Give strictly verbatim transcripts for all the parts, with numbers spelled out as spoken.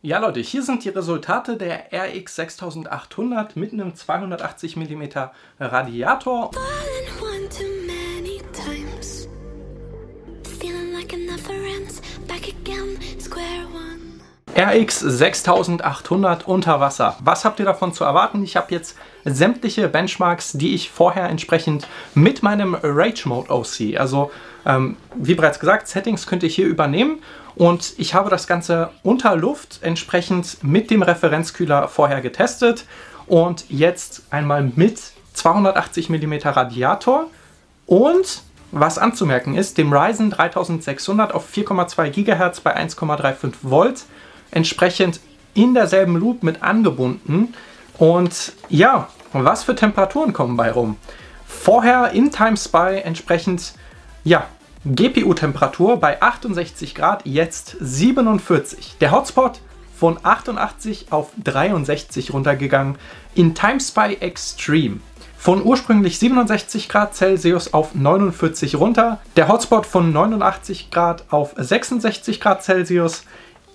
Ja Leute, hier sind die Resultate der R X sechstausendachthundert mit einem zweihundertachtzig Millimeter Radiator. R X sechstausendachthundert unter Wasser. Was habt ihr davon zu erwarten? Ich habe jetzt sämtliche Benchmarks, die ich vorher entsprechend mit meinem Rage Mode O C, also ähm, wie bereits gesagt, Settings könnt ihr hier übernehmen. Und ich habe das Ganze unter Luft entsprechend mit dem Referenzkühler vorher getestet und jetzt einmal mit zweihundertachtzig Millimeter Radiator und was anzumerken ist, dem Ryzen dreitausendsechshundert auf vier Komma zwei Gigahertz bei eins Komma fünfunddreißig Volt entsprechend in derselben Loop mit angebunden. Und ja, was für Temperaturen kommen bei rum? Vorher in TimeSpy entsprechend, ja, G P U-Temperatur bei achtundsechzig Grad, jetzt siebenundvierzig. Der Hotspot von achtundachtzig auf dreiundsechzig runtergegangen. In TimeSpy Extreme von ursprünglich siebenundsechzig Grad Celsius auf neunundvierzig runter. Der Hotspot von neunundachtzig Grad auf sechsundsechzig Grad Celsius.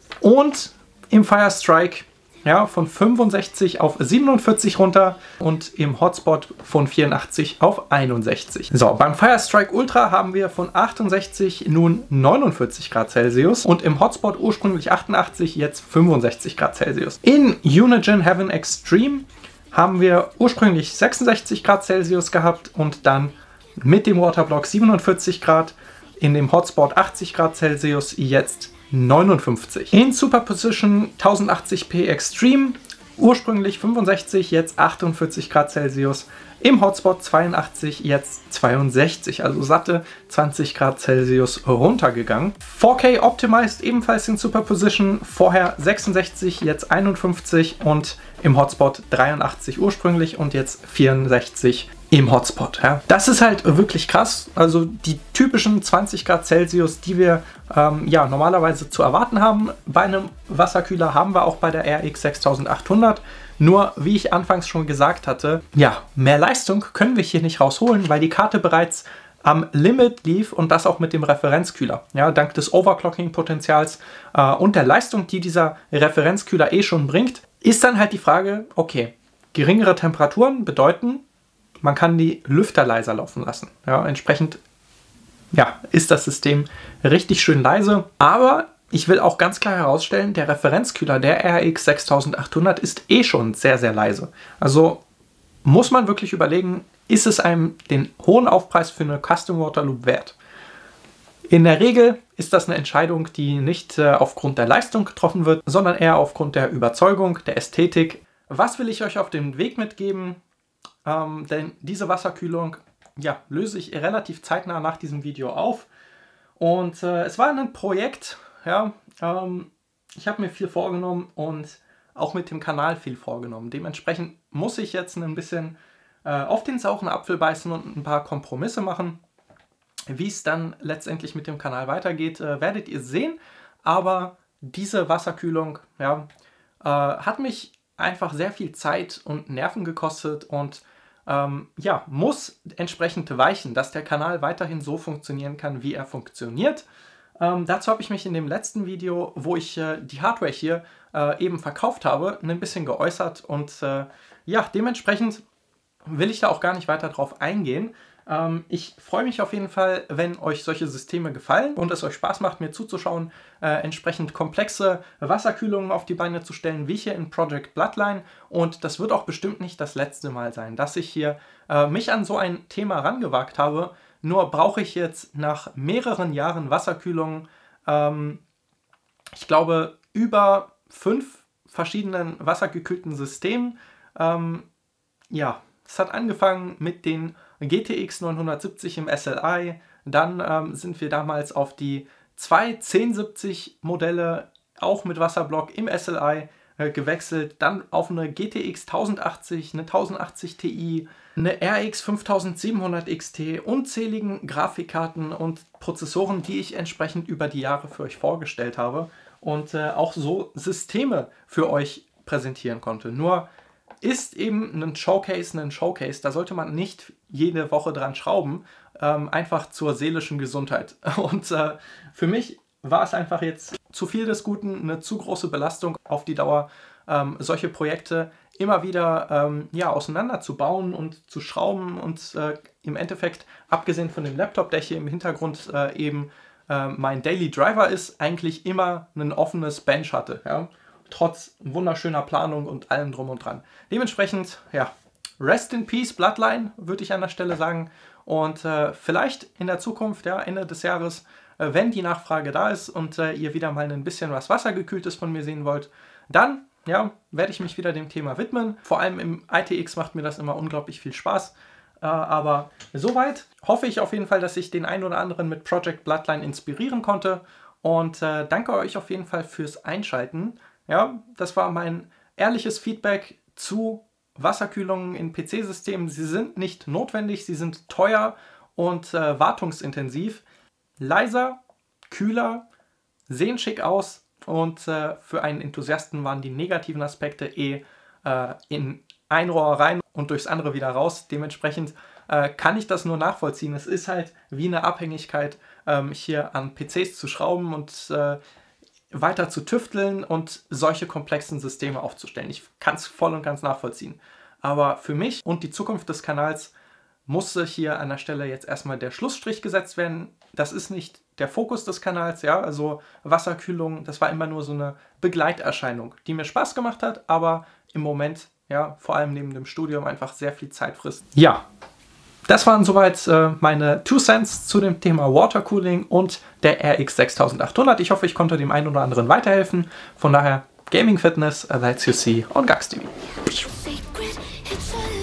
Und im Firestrike ja, von fünfundsechzig auf siebenundvierzig runter und im Hotspot von vierundachtzig auf einundsechzig. So, beim Firestrike Ultra haben wir von achtundsechzig nun neunundvierzig Grad Celsius und im Hotspot ursprünglich achtundachtzig, jetzt fünfundsechzig Grad Celsius. In Unigine Heaven Extreme haben wir ursprünglich sechsundsechzig Grad Celsius gehabt und dann mit dem Waterblock siebenundvierzig Grad, in dem Hotspot achtzig Grad Celsius, jetzt neunundfünfzig. In Superposition tausendachtzig p Extreme, ursprünglich fünfundsechzig, jetzt achtundvierzig Grad Celsius. Im Hotspot zweiundachtzig, jetzt zweiundsechzig, also satte zwanzig Grad Celsius runtergegangen. vier K Optimized ebenfalls in Superposition, vorher sechsundsechzig, jetzt einundfünfzig und im Hotspot dreiundachtzig ursprünglich und jetzt vierundsechzig im Hotspot. Ja. Das ist halt wirklich krass, also die typischen zwanzig Grad Celsius, die wir ähm, ja, normalerweise zu erwarten haben bei einem Wasserkühler, haben wir auch bei der R X sechstausendachthundert. Nur, wie ich anfangs schon gesagt hatte, ja, mehr Leistung können wir hier nicht rausholen, weil die Karte bereits am Limit lief und das auch mit dem Referenzkühler. Ja, dank des Overclocking-Potenzials äh, und der Leistung, die dieser Referenzkühler eh schon bringt, ist dann halt die Frage, okay, geringere Temperaturen bedeuten, man kann die Lüfter leiser laufen lassen. Ja, entsprechend ja, ist das System richtig schön leise, aber ich will auch ganz klar herausstellen, der Referenzkühler der R X sechstausendachthundert ist eh schon sehr, sehr leise. Also muss man wirklich überlegen, ist es einem den hohen Aufpreis für eine Custom Water Loop wert? In der Regel ist das eine Entscheidung, die nicht äh, aufgrund der Leistung getroffen wird, sondern eher aufgrund der Überzeugung, der Ästhetik. Was will ich euch auf den Weg mitgeben? Ähm, denn diese Wasserkühlung ja, löse ich relativ zeitnah nach diesem Video auf. Und äh, es war ein Projekt. Ja, ähm, ich habe mir viel vorgenommen und auch mit dem Kanal viel vorgenommen. Dementsprechend muss ich jetzt ein bisschen äh, auf den sauren Apfel beißen und ein paar Kompromisse machen. Wie es dann letztendlich mit dem Kanal weitergeht, äh, werdet ihr sehen. Aber diese Wasserkühlung ja, äh, hat mich einfach sehr viel Zeit und Nerven gekostet und ähm, ja, muss entsprechend weichen, dass der Kanal weiterhin so funktionieren kann, wie er funktioniert. Ähm, dazu habe ich mich in dem letzten Video, wo ich äh, die Hardware hier äh, eben verkauft habe, ein bisschen geäußert und äh, ja, dementsprechend will ich da auch gar nicht weiter drauf eingehen. Ähm, ich freue mich auf jeden Fall, wenn euch solche Systeme gefallen und es euch Spaß macht, mir zuzuschauen, äh, entsprechend komplexe Wasserkühlungen auf die Beine zu stellen, wie hier in Project Bloodline. Und das wird auch bestimmt nicht das letzte Mal sein, dass ich hier äh, mich an so ein Thema rangewagt habe. Nur brauche ich jetzt nach mehreren Jahren Wasserkühlung, ähm, ich glaube, über fünf verschiedenen wassergekühlten Systemen. Ähm, ja, es hat angefangen mit den G T X neunhundertsiebzig im S L I. Dann ähm, sind wir damals auf die zwei zehn siebzig Modelle, auch mit Wasserblock im S L I, äh, gewechselt. Dann auf eine G T X tausendachtzig, eine tausendachtzig Ti, eine R X fünftausendsiebenhundert X T, unzähligen Grafikkarten und Prozessoren, die ich entsprechend über die Jahre für euch vorgestellt habe und äh, auch so Systeme für euch präsentieren konnte. Nur ist eben ein Showcase ein Showcase, da sollte man nicht jede Woche dran schrauben, ähm, einfach zur seelischen Gesundheit. Und äh, für mich war es einfach jetzt zu viel des Guten, eine zu große Belastung auf die Dauer, ähm, solche Projekte immer wieder ähm, ja, auseinanderzubauen und zu schrauben und äh, im Endeffekt, abgesehen von dem Laptop, der hier im Hintergrund äh, eben äh, mein Daily Driver ist, eigentlich immer ein offenes Bench hatte, ja? Trotz wunderschöner Planung und allem drum und dran. Dementsprechend, ja, Rest in Peace Bloodline, würde ich an der Stelle sagen. Und äh, vielleicht in der Zukunft, ja, Ende des Jahres, äh, wenn die Nachfrage da ist und äh, ihr wieder mal ein bisschen was Wassergekühltes von mir sehen wollt, dann ja, werde ich mich wieder dem Thema widmen. Vor allem im I T X macht mir das immer unglaublich viel Spaß. Äh, aber soweit hoffe ich auf jeden Fall, dass ich den einen oder anderen mit Project Bloodline inspirieren konnte. Und äh, danke euch auf jeden Fall fürs Einschalten. Ja, das war mein ehrliches Feedback zu Wasserkühlungen in P C-Systemen. Sie sind nicht notwendig, sie sind teuer und äh, wartungsintensiv. Leiser, kühler, sehen schick aus. Und äh, für einen Enthusiasten waren die negativen Aspekte eh äh, in ein Rohr rein und durchs andere wieder raus. Dementsprechend äh, kann ich das nur nachvollziehen. Es ist halt wie eine Abhängigkeit, ähm, hier an P Cs zu schrauben und äh, weiter zu tüfteln und solche komplexen Systeme aufzustellen. Ich kann es voll und ganz nachvollziehen. Aber für mich und die Zukunft des Kanals musste hier an der Stelle jetzt erstmal der Schlussstrich gesetzt werden. Das ist nicht der Fokus des Kanals, ja, also Wasserkühlung, das war immer nur so eine Begleiterscheinung, die mir Spaß gemacht hat, aber im Moment, ja, vor allem neben dem Studium einfach sehr viel Zeit frisst. Ja, das waren soweit äh, meine Two Cents zu dem Thema Watercooling und der R X sechstausendachthundert. Ich hoffe, ich konnte dem einen oder anderen weiterhelfen. Von daher, Gaming Fitness, that's you see on Gax T V.